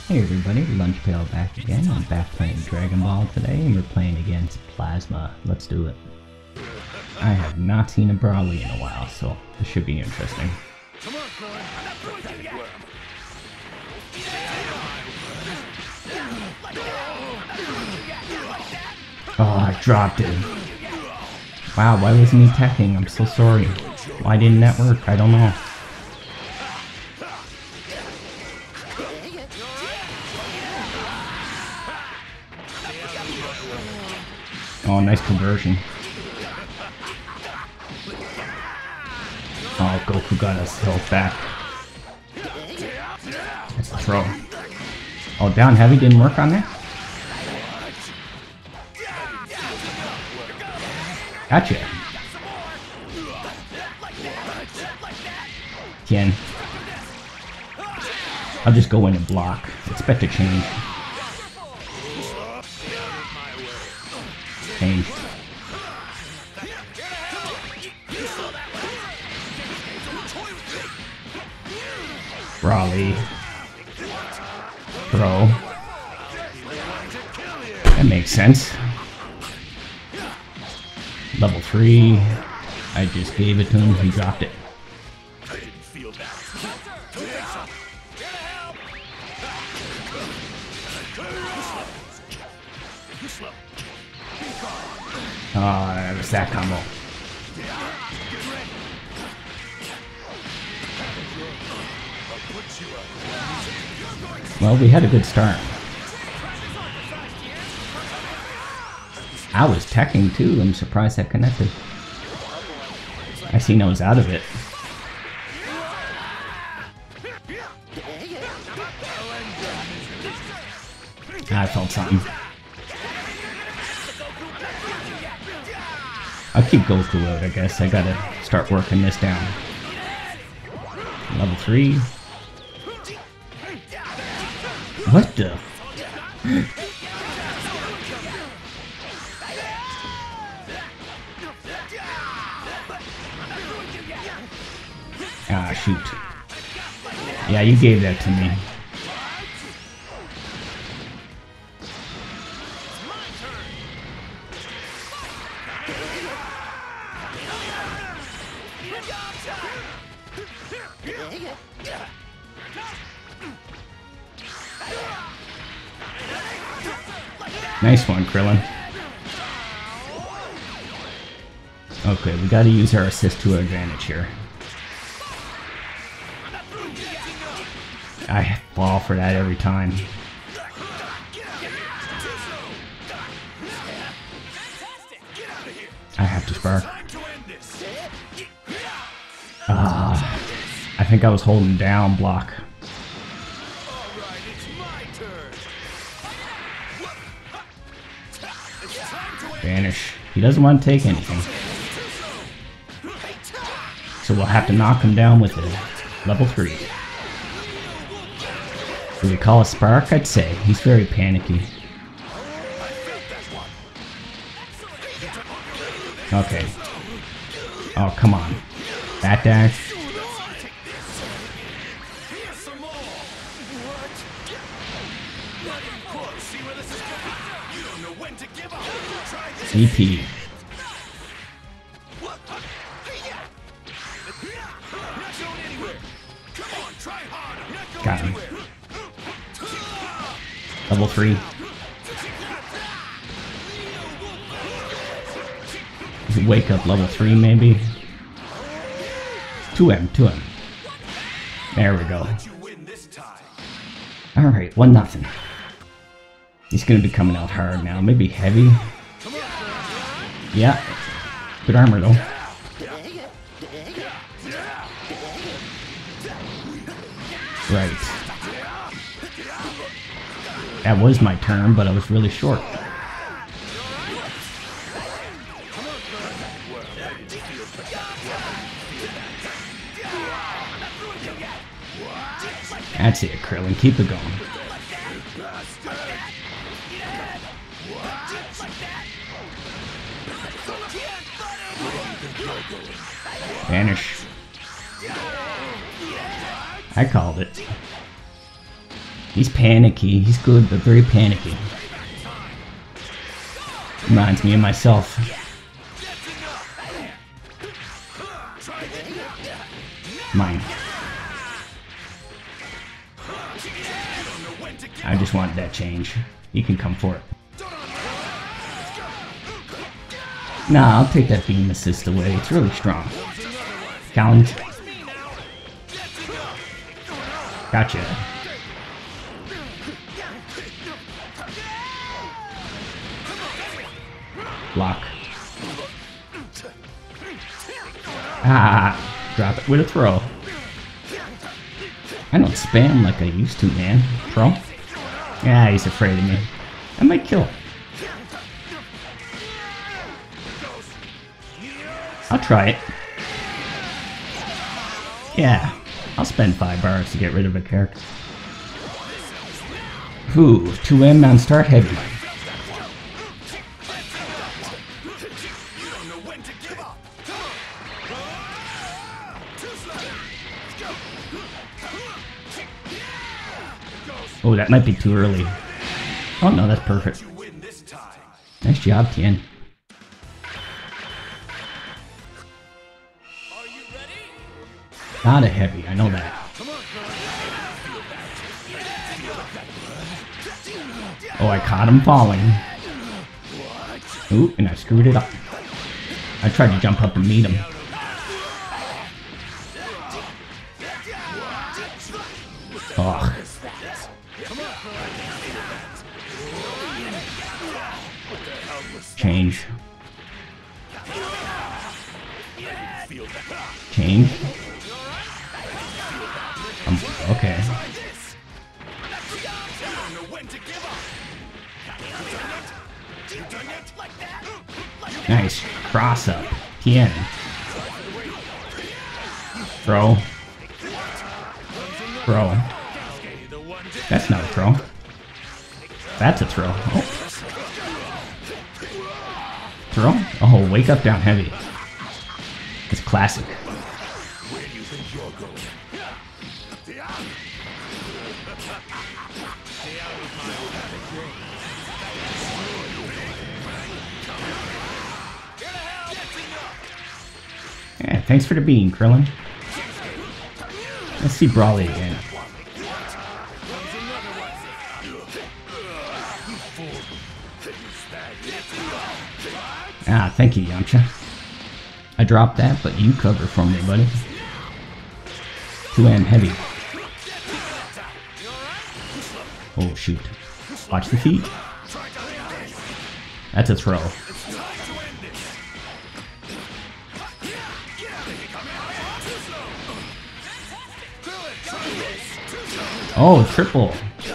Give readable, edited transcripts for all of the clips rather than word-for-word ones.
Hey everybody, Lunch Pail back again. I'm back playing Dragon Ball today, and we're playing against Plasma. Let's do it. I have not seen a Broly in a while, so this should be interesting. Oh, I dropped it. Wow, why wasn't he attacking? I'm so sorry. Why didn't that work? I don't know. Oh, nice conversion. Oh, Goku got his health back. That's a throw. Oh, down heavy didn't work on that? Gotcha. Tien. I'll just go in and block. Expect a change. Change. Broly. Throw. That makes sense. Level 3. I just gave it to him. He dropped it. Oh, that was that combo. Well, we had a good start. I was teching too. I'm surprised that connected. I seen I was out of it. I felt something. I'll keep Goku out, I guess. I gotta start working this down. Level 3. What the? Ah, shoot. Yeah, you gave that to me. Nice one, Krillin. Okay, we gotta use our assist to our advantage here. I fall for that every time. I have to spark. I think I was holding down block. Vanish. He doesn't want to take anything. So we'll have to knock him down with it. Level 3. Do we call a spark? I'd say. He's very panicky. Okay. Oh, come on. That dash. EP. Got him. Level 3. Wake up level 3 maybe. 2M, 2M. There we go. Alright, 1-0. He's gonna be coming out hard now. Maybe heavy. Yeah. Good armor though. Right. That was my turn, but I was really short. That's it, Krillin. Keep it going. Vanish. I called it. He's panicky. He's good, but very panicky. Reminds me of myself. Mine. I just wanted that change. He can come for it. Nah, I'll take that beam assist away. It's really strong. Count. Gotcha. Block. Ah, drop it with a throw. I don't spam like I used to, man. Throw? Yeah, he's afraid of me. I might kill. I'll try it. Yeah, I'll spend 5 bars to get rid of a character. Ooh, 2M on start heavy. Oh, that might be too early. Oh no, that's perfect. Nice job, Tien. Not a heavy, I know that. Oh, I caught him falling. Ooh, and I screwed it up. I tried to jump up and meet him. Oh. Change. Change. Okay. Nice. Cross up. Tien. Throw. Throw. That's not a throw. That's a throw. Oh. Throw? Oh, wake up down heavy. It's classic. Yeah, thanks for the bean, Krillin. Let's see Brawly again. Ah, thank you, Yamcha. I dropped that, but you cover for me, buddy. 2M heavy. Oh, shoot. Watch the feet. That's a throw. Oh, triple.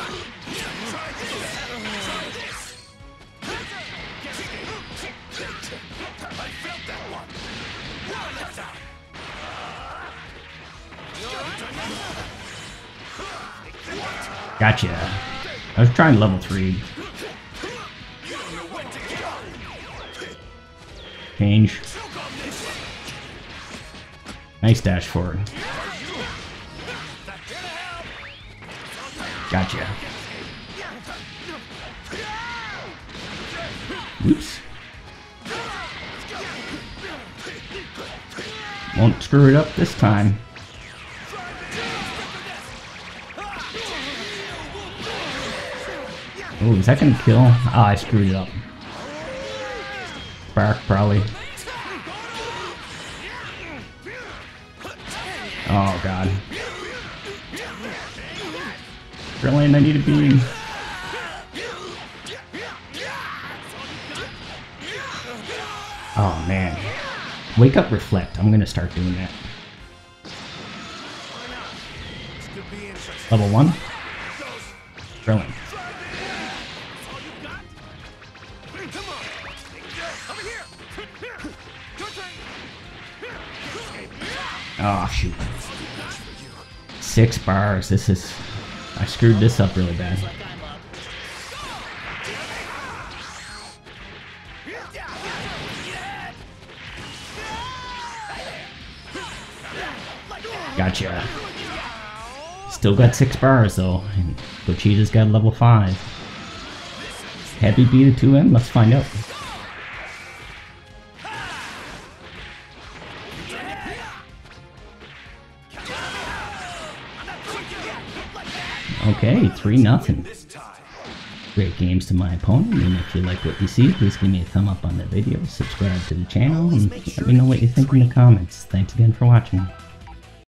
Gotcha. I was trying level 3. Change. Nice dash forward. Gotcha. Oops. Won't screw it up this time. Oh, is that gonna kill? Ah, I screwed it up. Spark, probably. Oh, God. Brilliant, I need a beam. Oh, man. Wake up, reflect. I'm gonna start doing that. Level 1. Brilliant. Oh, shoot. 6 bars. This is... I screwed this up really bad. Gotcha. Still got 6 bars though, and Gochida's got level 5. Heavy beat a 2M? Let's find out. Okay, 3-0. Great games to my opponent, and if you like what you see, please give me a thumb up on the video, subscribe to the channel, and let me know what you think in the comments. Thanks again for watching.